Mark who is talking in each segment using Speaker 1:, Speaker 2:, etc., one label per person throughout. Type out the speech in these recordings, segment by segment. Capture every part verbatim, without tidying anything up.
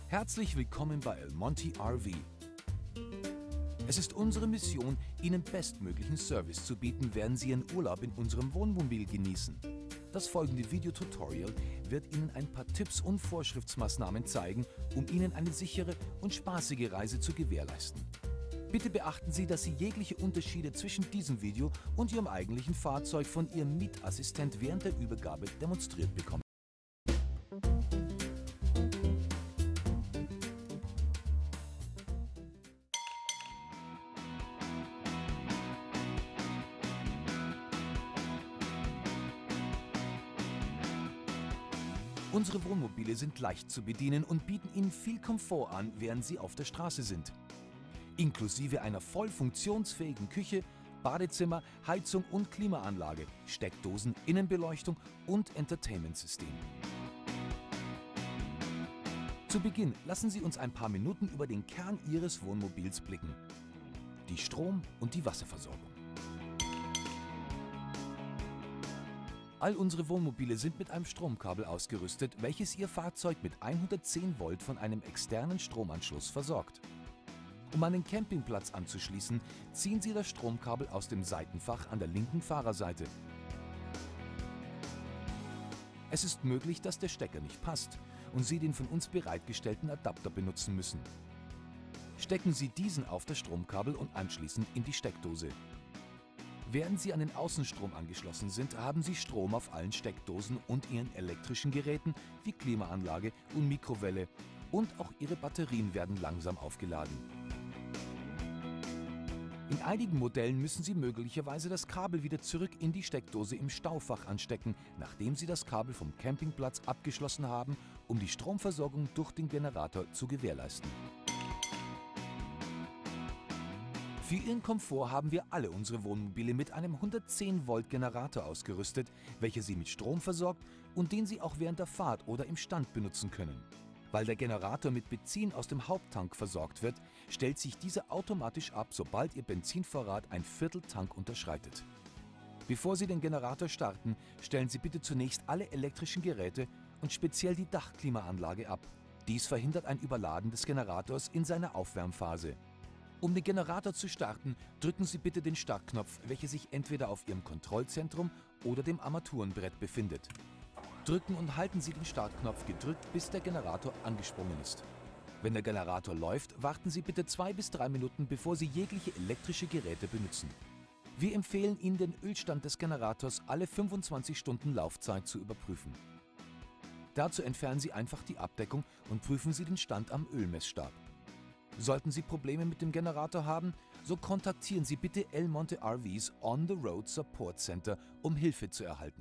Speaker 1: Herzlich willkommen bei El Monte R V. Es ist unsere Mission, Ihnen bestmöglichen Service zu bieten, während Sie Ihren Urlaub in unserem Wohnmobil genießen. Das folgende Videotutorial wird Ihnen ein paar Tipps und Vorschriftsmaßnahmen zeigen, um Ihnen eine sichere und spaßige Reise zu gewährleisten. Bitte beachten Sie, dass Sie jegliche Unterschiede zwischen diesem Video und Ihrem eigentlichen Fahrzeug von Ihrem Mietassistent während der Übergabe demonstriert bekommen. Unsere Wohnmobile sind leicht zu bedienen und bieten Ihnen viel Komfort an, während Sie auf der Straße sind. Inklusive einer voll funktionsfähigen Küche, Badezimmer, Heizung und Klimaanlage, Steckdosen, Innenbeleuchtung und Entertainment-System. Zu Beginn lassen Sie uns ein paar Minuten über den Kern Ihres Wohnmobils blicken: die Strom- und die Wasserversorgung. All unsere Wohnmobile sind mit einem Stromkabel ausgerüstet, welches Ihr Fahrzeug mit hundertzehn Volt von einem externen Stromanschluss versorgt. Um an den Campingplatz anzuschließen, ziehen Sie das Stromkabel aus dem Seitenfach an der linken Fahrerseite. Es ist möglich, dass der Stecker nicht passt und Sie den von uns bereitgestellten Adapter benutzen müssen. Stecken Sie diesen auf das Stromkabel und anschließend in die Steckdose. Während Sie an den Außenstrom angeschlossen sind, haben Sie Strom auf allen Steckdosen und Ihren elektrischen Geräten wie Klimaanlage und Mikrowelle, und auch Ihre Batterien werden langsam aufgeladen. In einigen Modellen müssen Sie möglicherweise das Kabel wieder zurück in die Steckdose im Staufach anstecken, nachdem Sie das Kabel vom Campingplatz abgeschlossen haben, um die Stromversorgung durch den Generator zu gewährleisten. Für Ihren Komfort haben wir alle unsere Wohnmobile mit einem hundertzehn Volt Generator ausgerüstet, welcher Sie mit Strom versorgt und den Sie auch während der Fahrt oder im Stand benutzen können. Weil der Generator mit Benzin aus dem Haupttank versorgt wird, stellt sich dieser automatisch ab, sobald Ihr Benzinvorrat ein Vierteltank unterschreitet. Bevor Sie den Generator starten, stellen Sie bitte zunächst alle elektrischen Geräte und speziell die Dachklimaanlage ab. Dies verhindert ein Überladen des Generators in seiner Aufwärmphase. Um den Generator zu starten, drücken Sie bitte den Startknopf, welcher sich entweder auf Ihrem Kontrollzentrum oder dem Armaturenbrett befindet. Drücken und halten Sie den Startknopf gedrückt, bis der Generator angesprungen ist. Wenn der Generator läuft, warten Sie bitte zwei bis drei Minuten, bevor Sie jegliche elektrische Geräte benutzen. Wir empfehlen Ihnen, den Ölstand des Generators alle fünfundzwanzig Stunden Laufzeit zu überprüfen. Dazu entfernen Sie einfach die Abdeckung und prüfen Sie den Stand am Ölmessstab. Sollten Sie Probleme mit dem Generator haben, so kontaktieren Sie bitte El Monte R V's On the Road Support Center, um Hilfe zu erhalten.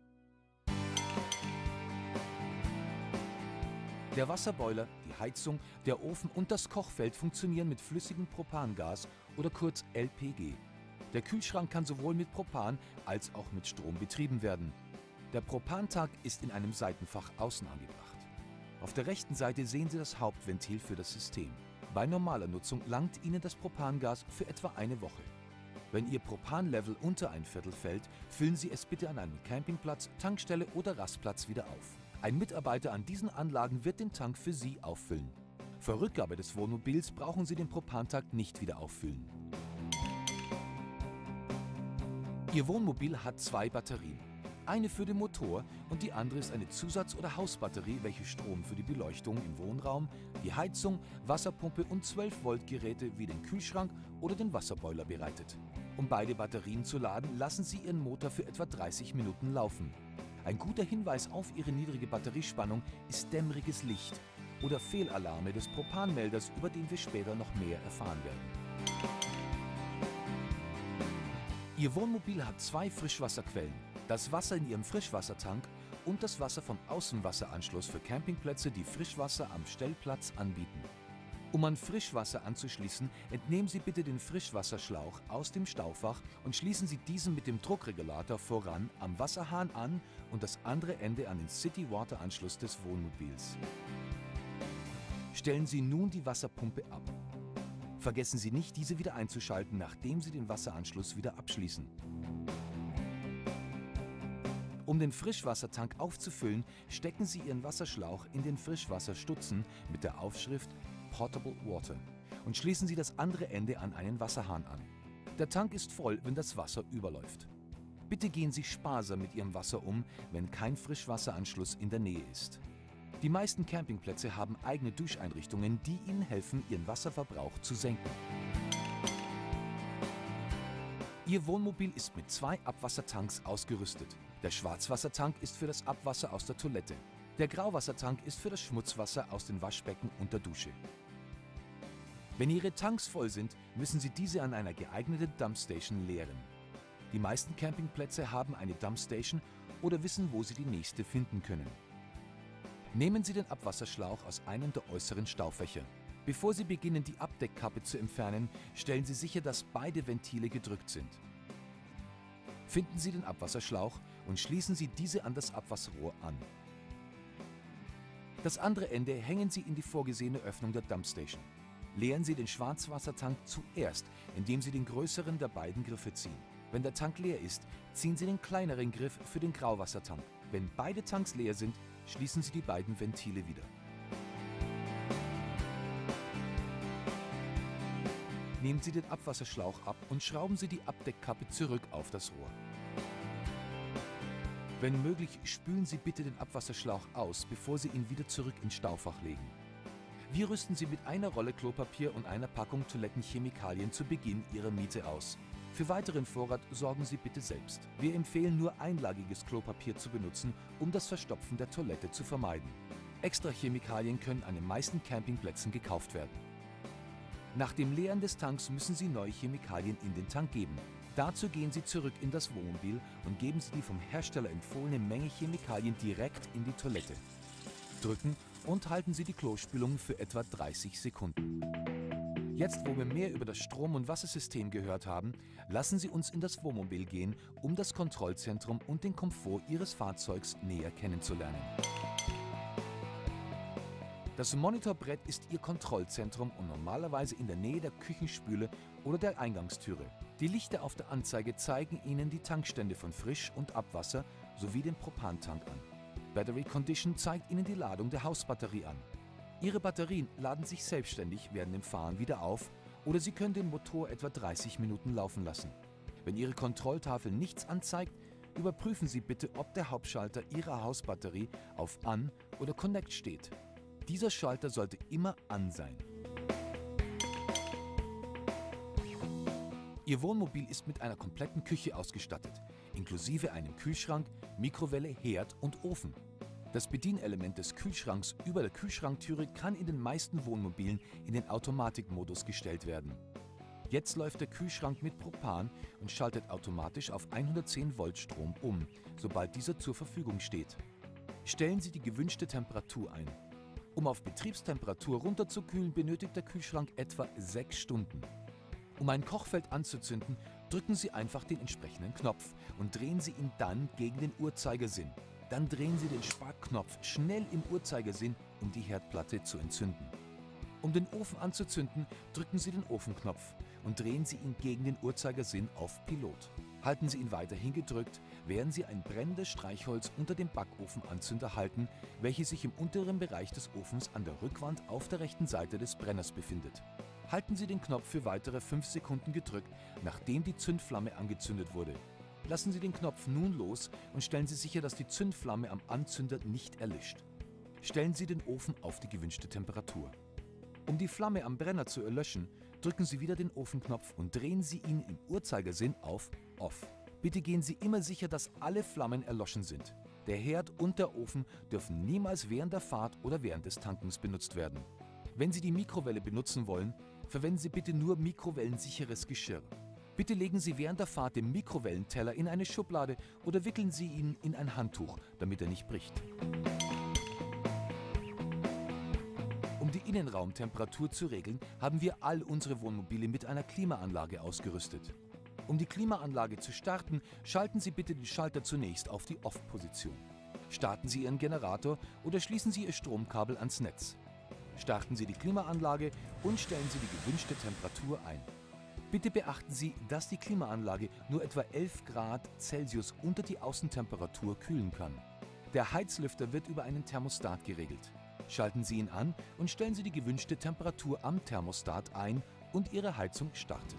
Speaker 1: Der Wasserboiler, die Heizung, der Ofen und das Kochfeld funktionieren mit flüssigem Propangas oder kurz L P G. Der Kühlschrank kann sowohl mit Propan als auch mit Strom betrieben werden. Der Propantank ist in einem Seitenfach außen angebracht. Auf der rechten Seite sehen Sie das Hauptventil für das System. Bei normaler Nutzung langt Ihnen das Propangas für etwa eine Woche. Wenn Ihr Propanlevel unter ein Viertel fällt, füllen Sie es bitte an einem Campingplatz, Tankstelle oder Rastplatz wieder auf. Ein Mitarbeiter an diesen Anlagen wird den Tank für Sie auffüllen. Vor Rückgabe des Wohnmobils brauchen Sie den Propantank nicht wieder auffüllen. Ihr Wohnmobil hat zwei Batterien. Eine für den Motor und die andere ist eine Zusatz- oder Hausbatterie, welche Strom für die Beleuchtung im Wohnraum, die Heizung, Wasserpumpe und zwölf Volt Geräte wie den Kühlschrank oder den Wasserboiler bereitet. Um beide Batterien zu laden, lassen Sie Ihren Motor für etwa dreißig Minuten laufen. Ein guter Hinweis auf Ihre niedrige Batteriespannung ist dämmeriges Licht oder Fehlalarme des Propanmelders, über den wir später noch mehr erfahren werden. Ihr Wohnmobil hat zwei Frischwasserquellen: das Wasser in Ihrem Frischwassertank und das Wasser vom Außenwasseranschluss für Campingplätze, die Frischwasser am Stellplatz anbieten. Um an Frischwasser anzuschließen, entnehmen Sie bitte den Frischwasserschlauch aus dem Staufach und schließen Sie diesen mit dem Druckregulator voran am Wasserhahn an und das andere Ende an den City Water Anschluss des Wohnmobils. Stellen Sie nun die Wasserpumpe ab. Vergessen Sie nicht, diese wieder einzuschalten, nachdem Sie den Wasseranschluss wieder abschließen. Um den Frischwassertank aufzufüllen, stecken Sie Ihren Wasserschlauch in den Frischwasserstutzen mit der Aufschrift Potable Water und schließen Sie das andere Ende an einen Wasserhahn an. Der Tank ist voll, wenn das Wasser überläuft. Bitte gehen Sie sparsam mit Ihrem Wasser um, wenn kein Frischwasseranschluss in der Nähe ist. Die meisten Campingplätze haben eigene Duscheinrichtungen, die Ihnen helfen, Ihren Wasserverbrauch zu senken. Ihr Wohnmobil ist mit zwei Abwassertanks ausgerüstet. Der Schwarzwassertank ist für das Abwasser aus der Toilette. Der Grauwassertank ist für das Schmutzwasser aus den Waschbecken und der Dusche. Wenn Ihre Tanks voll sind, müssen Sie diese an einer geeigneten Dumpstation leeren. Die meisten Campingplätze haben eine Dumpstation oder wissen, wo Sie die nächste finden können. Nehmen Sie den Abwasserschlauch aus einem der äußeren Staufächer. Bevor Sie beginnen, die Abdeckkappe zu entfernen, stellen Sie sicher, dass beide Ventile gedrückt sind. Finden Sie den Abwasserschlauch und schließen Sie diese an das Abwasserrohr an. Das andere Ende hängen Sie in die vorgesehene Öffnung der Dumpstation. Leeren Sie den Schwarzwassertank zuerst, indem Sie den größeren der beiden Griffe ziehen. Wenn der Tank leer ist, ziehen Sie den kleineren Griff für den Grauwassertank. Wenn beide Tanks leer sind, schließen Sie die beiden Ventile wieder. Nehmen Sie den Abwasserschlauch ab und schrauben Sie die Abdeckkappe zurück auf das Rohr. Wenn möglich, spülen Sie bitte den Abwasserschlauch aus, bevor Sie ihn wieder zurück ins Staufach legen. Wir rüsten Sie mit einer Rolle Klopapier und einer Packung Toilettenchemikalien zu Beginn Ihrer Miete aus. Für weiteren Vorrat sorgen Sie bitte selbst. Wir empfehlen nur einlagiges Klopapier zu benutzen, um das Verstopfen der Toilette zu vermeiden. Extra Chemikalien können an den meisten Campingplätzen gekauft werden. Nach dem Leeren des Tanks müssen Sie neue Chemikalien in den Tank geben. Dazu gehen Sie zurück in das Wohnmobil und geben Sie die vom Hersteller empfohlene Menge Chemikalien direkt in die Toilette. Drücken und halten Sie die Klospülung für etwa dreißig Sekunden. Jetzt, wo wir mehr über das Strom- und Wassersystem gehört haben, lassen Sie uns in das Wohnmobil gehen, um das Kontrollzentrum und den Komfort Ihres Fahrzeugs näher kennenzulernen. Das Monitorbrett ist Ihr Kontrollzentrum und normalerweise in der Nähe der Küchenspüle oder der Eingangstüre. Die Lichter auf der Anzeige zeigen Ihnen die Tankstände von Frisch- und Abwasser sowie den Propantank an. Battery Condition zeigt Ihnen die Ladung der Hausbatterie an. Ihre Batterien laden sich selbstständig während dem Fahren wieder auf oder Sie können den Motor etwa dreißig Minuten laufen lassen. Wenn Ihre Kontrolltafel nichts anzeigt, überprüfen Sie bitte, ob der Hauptschalter Ihrer Hausbatterie auf An oder Connect steht. Dieser Schalter sollte immer an sein. Ihr Wohnmobil ist mit einer kompletten Küche ausgestattet, inklusive einem Kühlschrank, Mikrowelle, Herd und Ofen. Das Bedienelement des Kühlschranks über der Kühlschranktüre kann in den meisten Wohnmobilen in den Automatikmodus gestellt werden. Jetzt läuft der Kühlschrank mit Propan und schaltet automatisch auf hundertzehn Volt Strom um, sobald dieser zur Verfügung steht. Stellen Sie die gewünschte Temperatur ein. Um auf Betriebstemperatur runterzukühlen, benötigt der Kühlschrank etwa sechs Stunden. Um ein Kochfeld anzuzünden, drücken Sie einfach den entsprechenden Knopf und drehen Sie ihn dann gegen den Uhrzeigersinn. Dann drehen Sie den Sparkknopf schnell im Uhrzeigersinn, um die Herdplatte zu entzünden. Um den Ofen anzuzünden, drücken Sie den Ofenknopf und drehen Sie ihn gegen den Uhrzeigersinn auf Pilot. Halten Sie ihn weiterhin gedrückt, während Sie ein brennendes Streichholz unter dem Backofenanzünder halten, welches sich im unteren Bereich des Ofens an der Rückwand auf der rechten Seite des Brenners befindet. Halten Sie den Knopf für weitere fünf Sekunden gedrückt, nachdem die Zündflamme angezündet wurde. Lassen Sie den Knopf nun los und stellen Sie sicher, dass die Zündflamme am Anzünder nicht erlischt. Stellen Sie den Ofen auf die gewünschte Temperatur. Um die Flamme am Brenner zu erlöschen, drücken Sie wieder den Ofenknopf und drehen Sie ihn im Uhrzeigersinn auf Off. Bitte gehen Sie immer sicher, dass alle Flammen erloschen sind. Der Herd und der Ofen dürfen niemals während der Fahrt oder während des Tankens benutzt werden. Wenn Sie die Mikrowelle benutzen wollen, verwenden Sie bitte nur mikrowellensicheres Geschirr. Bitte legen Sie während der Fahrt den Mikrowellenteller in eine Schublade oder wickeln Sie ihn in ein Handtuch, damit er nicht bricht. Um die Innenraumtemperatur zu regeln, haben wir all unsere Wohnmobile mit einer Klimaanlage ausgerüstet. Um die Klimaanlage zu starten, schalten Sie bitte den Schalter zunächst auf die Off-Position. Starten Sie Ihren Generator oder schließen Sie Ihr Stromkabel ans Netz. Starten Sie die Klimaanlage und stellen Sie die gewünschte Temperatur ein. Bitte beachten Sie, dass die Klimaanlage nur etwa elf Grad Celsius unter die Außentemperatur kühlen kann. Der Heizlüfter wird über einen Thermostat geregelt. Schalten Sie ihn an und stellen Sie die gewünschte Temperatur am Thermostat ein und Ihre Heizung startet.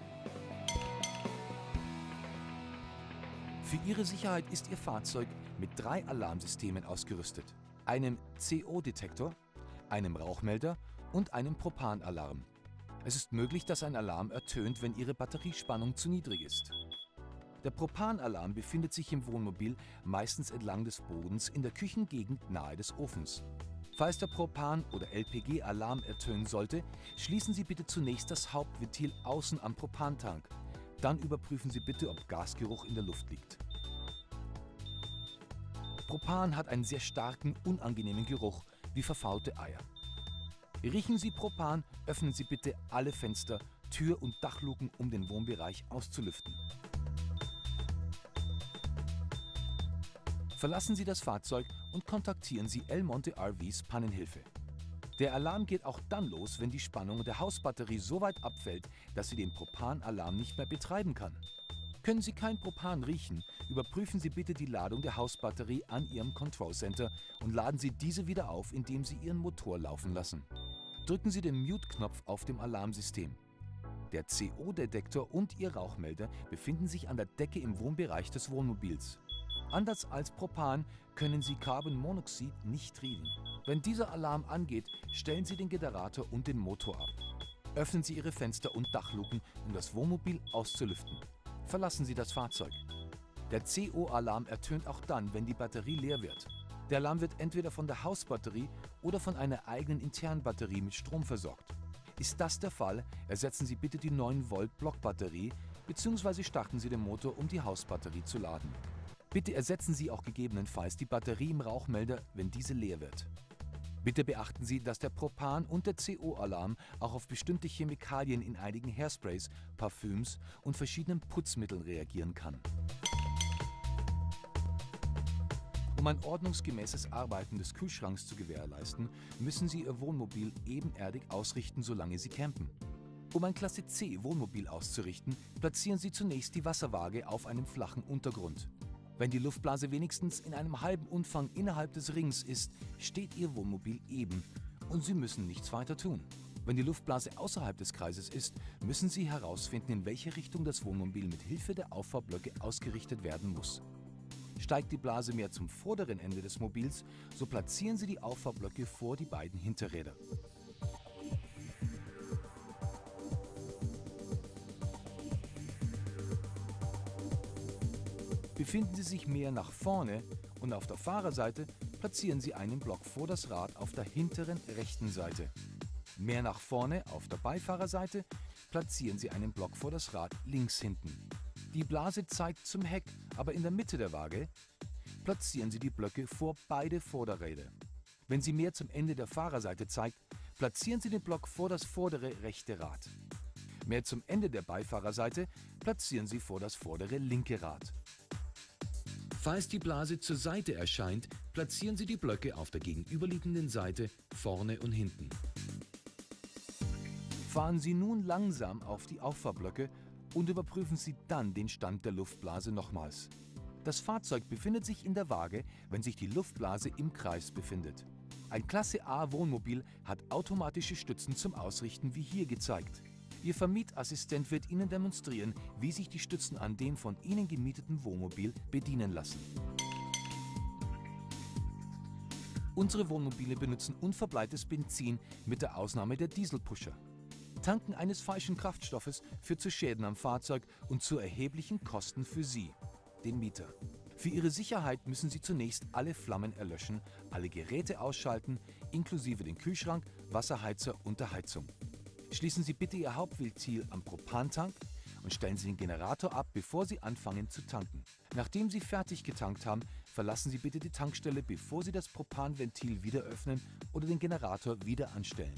Speaker 1: Für Ihre Sicherheit ist Ihr Fahrzeug mit drei Alarmsystemen ausgerüstet: einem C O-Detektor, einem Rauchmelder und einem Propanalarm. Es ist möglich, dass ein Alarm ertönt, wenn Ihre Batteriespannung zu niedrig ist. Der Propanalarm befindet sich im Wohnmobil meistens entlang des Bodens in der Küchengegend nahe des Ofens. Falls der Propan- oder L P G-Alarm ertönen sollte, schließen Sie bitte zunächst das Hauptventil außen am Propantank. Dann überprüfen Sie bitte, ob Gasgeruch in der Luft liegt. Propan hat einen sehr starken, unangenehmen Geruch, wie verfaulte Eier. Riechen Sie Propan, öffnen Sie bitte alle Fenster, Tür- und Dachluken, um den Wohnbereich auszulüften. Verlassen Sie das Fahrzeug und kontaktieren Sie El Monte R Vs Pannenhilfe. Der Alarm geht auch dann los, wenn die Spannung der Hausbatterie so weit abfällt, dass sie den Propanalarm nicht mehr betreiben kann. Können Sie kein Propan riechen, überprüfen Sie bitte die Ladung der Hausbatterie an Ihrem Control Center und laden Sie diese wieder auf, indem Sie Ihren Motor laufen lassen. Drücken Sie den Mute-Knopf auf dem Alarmsystem. Der C O-Detektor und Ihr Rauchmelder befinden sich an der Decke im Wohnbereich des Wohnmobils. Anders als Propan können Sie Carbon Monoxid nicht riechen. Wenn dieser Alarm angeht, stellen Sie den Generator und den Motor ab. Öffnen Sie Ihre Fenster und Dachluken, um das Wohnmobil auszulüften. Verlassen Sie das Fahrzeug. Der C O-Alarm ertönt auch dann, wenn die Batterie leer wird. Der Alarm wird entweder von der Hausbatterie oder von einer eigenen internen Batterie mit Strom versorgt. Ist das der Fall, ersetzen Sie bitte die neun Volt Blockbatterie bzw. starten Sie den Motor, um die Hausbatterie zu laden. Bitte ersetzen Sie auch gegebenenfalls die Batterie im Rauchmelder, wenn diese leer wird. Bitte beachten Sie, dass der Propan- und der C O-Alarm auch auf bestimmte Chemikalien in einigen Hairsprays, Parfüms und verschiedenen Putzmitteln reagieren kann. Um ein ordnungsgemäßes Arbeiten des Kühlschranks zu gewährleisten, müssen Sie Ihr Wohnmobil ebenerdig ausrichten, solange Sie campen. Um ein Klasse C Wohnmobil auszurichten, platzieren Sie zunächst die Wasserwaage auf einem flachen Untergrund. Wenn die Luftblase wenigstens in einem halben Umfang innerhalb des Rings ist, steht Ihr Wohnmobil eben und Sie müssen nichts weiter tun. Wenn die Luftblase außerhalb des Kreises ist, müssen Sie herausfinden, in welche Richtung das Wohnmobil mit Hilfe der Auffahrblöcke ausgerichtet werden muss. Steigt die Blase mehr zum vorderen Ende des Mobils, so platzieren Sie die Auffahrblöcke vor die beiden Hinterräder. Befinden Sie sich mehr nach vorne und auf der Fahrerseite, platzieren Sie einen Block vor das Rad auf der hinteren rechten Seite. Mehr nach vorne auf der Beifahrerseite, platzieren Sie einen Block vor das Rad links hinten. Die Blase zeigt zum Heck, aber in der Mitte der Waage platzieren Sie die Blöcke vor beide Vorderräder. Wenn sie mehr zum Ende der Fahrerseite zeigt, platzieren Sie den Block vor das vordere rechte Rad. Mehr zum Ende der Beifahrerseite platzieren Sie vor das vordere linke Rad. Falls die Blase zur Seite erscheint, platzieren Sie die Blöcke auf der gegenüberliegenden Seite vorne und hinten. Fahren Sie nun langsam auf die Auffahrblöcke und überprüfen Sie dann den Stand der Luftblase nochmals. Das Fahrzeug befindet sich in der Waage, wenn sich die Luftblase im Kreis befindet. Ein Klasse A Wohnmobil hat automatische Stützen zum Ausrichten wie hier gezeigt. Ihr Vermietassistent wird Ihnen demonstrieren, wie sich die Stützen an dem von Ihnen gemieteten Wohnmobil bedienen lassen. Unsere Wohnmobile benutzen unverbleites Benzin mit der Ausnahme der Dieselpusher. Tanken eines falschen Kraftstoffes führt zu Schäden am Fahrzeug und zu erheblichen Kosten für Sie, den Mieter. Für Ihre Sicherheit müssen Sie zunächst alle Flammen erlöschen, alle Geräte ausschalten, inklusive den Kühlschrank, Wasserheizer und der Heizung. Schließen Sie bitte Ihr Hauptventil am Propantank und stellen Sie den Generator ab, bevor Sie anfangen zu tanken. Nachdem Sie fertig getankt haben, verlassen Sie bitte die Tankstelle, bevor Sie das Propanventil wieder öffnen oder den Generator wieder anstellen.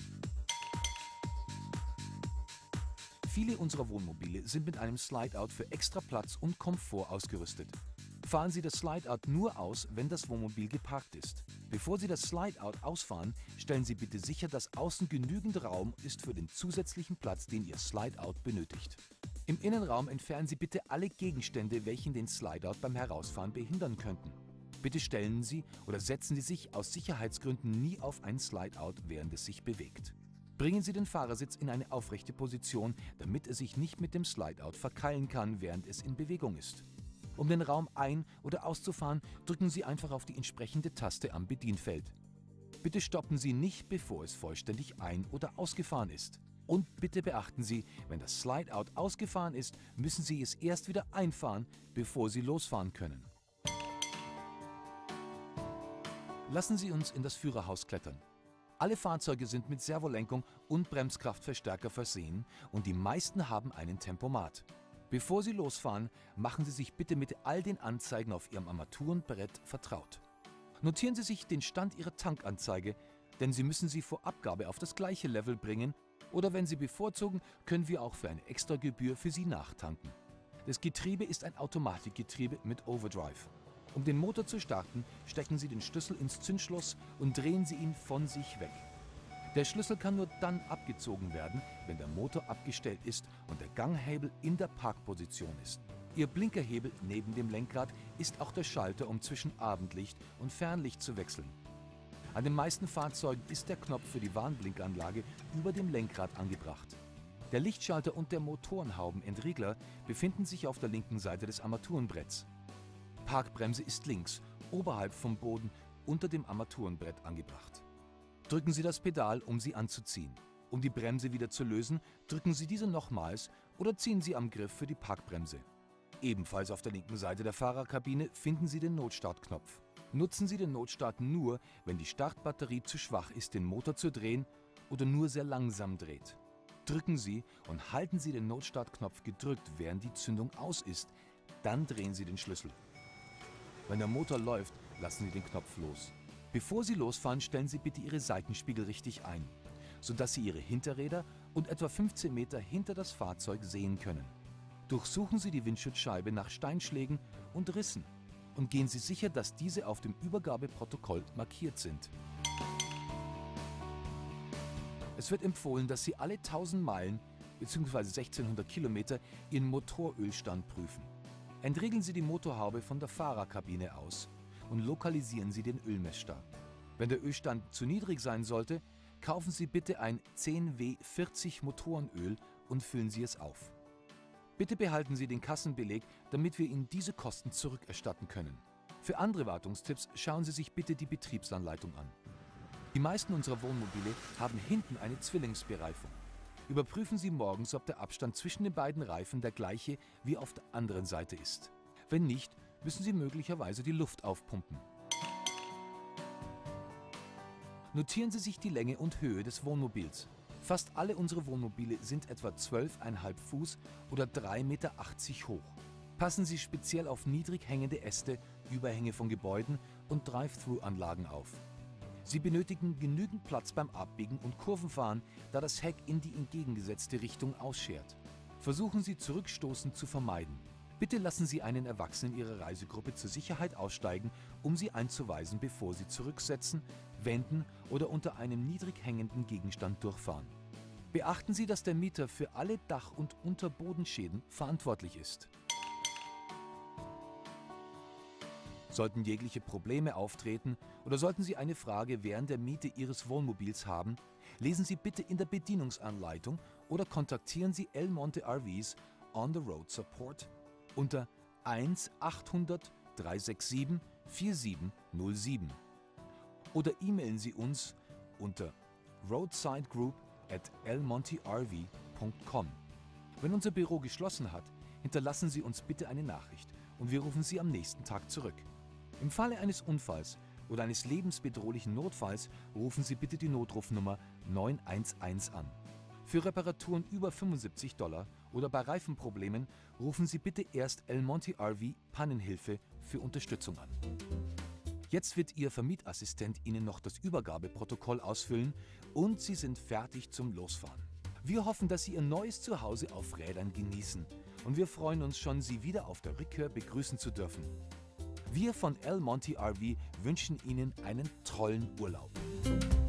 Speaker 1: Viele unserer Wohnmobile sind mit einem Slide-Out für extra Platz und Komfort ausgerüstet. Fahren Sie das Slide-Out nur aus, wenn das Wohnmobil geparkt ist. Bevor Sie das Slide-Out ausfahren, stellen Sie bitte sicher, dass außen genügend Raum ist für den zusätzlichen Platz, den Ihr Slide-Out benötigt. Im Innenraum entfernen Sie bitte alle Gegenstände, welche den Slide-Out beim Herausfahren behindern könnten. Bitte stellen Sie oder setzen Sie sich aus Sicherheitsgründen nie auf ein Slide-Out, während es sich bewegt. Bringen Sie den Fahrersitz in eine aufrechte Position, damit er sich nicht mit dem Slide-Out verkeilen kann, während es in Bewegung ist. Um den Raum ein- oder auszufahren, drücken Sie einfach auf die entsprechende Taste am Bedienfeld. Bitte stoppen Sie nicht, bevor es vollständig ein- oder ausgefahren ist. Und bitte beachten Sie, wenn das Slide-Out ausgefahren ist, müssen Sie es erst wieder einfahren, bevor Sie losfahren können. Lassen Sie uns in das Führerhaus klettern. Alle Fahrzeuge sind mit Servolenkung und Bremskraftverstärker versehen und die meisten haben einen Tempomat. Bevor Sie losfahren, machen Sie sich bitte mit all den Anzeigen auf Ihrem Armaturenbrett vertraut. Notieren Sie sich den Stand Ihrer Tankanzeige, denn Sie müssen sie vor Abgabe auf das gleiche Level bringen, oder wenn Sie bevorzugen, können wir auch für eine Extragebühr für Sie nachtanken. Das Getriebe ist ein Automatikgetriebe mit Overdrive. Um den Motor zu starten, stecken Sie den Schlüssel ins Zündschloss und drehen Sie ihn von sich weg. Der Schlüssel kann nur dann abgezogen werden, wenn der Motor abgestellt ist und der Ganghebel in der Parkposition ist. Ihr Blinkerhebel neben dem Lenkrad ist auch der Schalter, um zwischen Abendlicht und Fernlicht zu wechseln. An den meisten Fahrzeugen ist der Knopf für die Warnblinkanlage über dem Lenkrad angebracht. Der Lichtschalter und der Motorenhaubenentriegler befinden sich auf der linken Seite des Armaturenbretts. Parkbremse ist links, oberhalb vom Boden, unter dem Armaturenbrett angebracht. Drücken Sie das Pedal, um sie anzuziehen. Um die Bremse wieder zu lösen, drücken Sie diese nochmals oder ziehen Sie am Griff für die Parkbremse. Ebenfalls auf der linken Seite der Fahrerkabine finden Sie den Notstartknopf. Nutzen Sie den Notstart nur, wenn die Startbatterie zu schwach ist, den Motor zu drehen oder nur sehr langsam dreht. Drücken Sie und halten Sie den Notstartknopf gedrückt, während die Zündung aus ist. Dann drehen Sie den Schlüssel. Wenn der Motor läuft, lassen Sie den Knopf los. Bevor Sie losfahren, stellen Sie bitte Ihre Seitenspiegel richtig ein, sodass Sie Ihre Hinterräder und etwa fünfzehn Meter hinter das Fahrzeug sehen können. Durchsuchen Sie die Windschutzscheibe nach Steinschlägen und Rissen und gehen Sie sicher, dass diese auf dem Übergabeprotokoll markiert sind. Es wird empfohlen, dass Sie alle tausend Meilen bzw. sechzehnhundert Kilometer Ihren Motorölstand prüfen. Entriegeln Sie die Motorhaube von der Fahrerkabine aus und lokalisieren Sie den Ölmessstab. Wenn der Ölstand zu niedrig sein sollte, kaufen Sie bitte ein zehn W vierzig Motorenöl und füllen Sie es auf. Bitte behalten Sie den Kassenbeleg, damit wir Ihnen diese Kosten zurückerstatten können. Für andere Wartungstipps schauen Sie sich bitte die Betriebsanleitung an. Die meisten unserer Wohnmobile haben hinten eine Zwillingsbereifung. Überprüfen Sie morgens, ob der Abstand zwischen den beiden Reifen der gleiche wie auf der anderen Seite ist. Wenn nicht, müssen Sie möglicherweise die Luft aufpumpen. Notieren Sie sich die Länge und Höhe des Wohnmobils. Fast alle unsere Wohnmobile sind etwa zwölf Komma fünf Fuß oder drei Meter achtzig hoch. Passen Sie speziell auf niedrig hängende Äste, Überhänge von Gebäuden und Drive-Thru-Anlagen auf. Sie benötigen genügend Platz beim Abbiegen und Kurvenfahren, da das Heck in die entgegengesetzte Richtung ausschert. Versuchen Sie, Zurückstoßen zu vermeiden. Bitte lassen Sie einen Erwachsenen Ihrer Reisegruppe zur Sicherheit aussteigen, um Sie einzuweisen, bevor Sie zurücksetzen, wenden oder unter einem niedrig hängenden Gegenstand durchfahren. Beachten Sie, dass der Mieter für alle Dach- und Unterbodenschäden verantwortlich ist. Sollten jegliche Probleme auftreten oder sollten Sie eine Frage während der Miete Ihres Wohnmobils haben, lesen Sie bitte in der Bedienungsanleitung oder kontaktieren Sie El Monte R Vs On the Road Support unter eins achthundert, dreihundertsiebenundsiebzig, siebenundvierzig null sieben oder e-mailen Sie uns unter roadsidegroup at elmonterv punkt com. Wenn unser Büro geschlossen hat, hinterlassen Sie uns bitte eine Nachricht und wir rufen Sie am nächsten Tag zurück. Im Falle eines Unfalls oder eines lebensbedrohlichen Notfalls rufen Sie bitte die Notrufnummer neun eins eins an. Für Reparaturen über fünfundsiebzig Dollar oder bei Reifenproblemen rufen Sie bitte erst El Monte R V Pannenhilfe für Unterstützung an. Jetzt wird Ihr Vermietassistent Ihnen noch das Übergabeprotokoll ausfüllen und Sie sind fertig zum Losfahren. Wir hoffen, dass Sie Ihr neues Zuhause auf Rädern genießen und wir freuen uns schon, Sie wieder auf der Rückkehr begrüßen zu dürfen. Wir von El Monte R V wünschen Ihnen einen tollen Urlaub.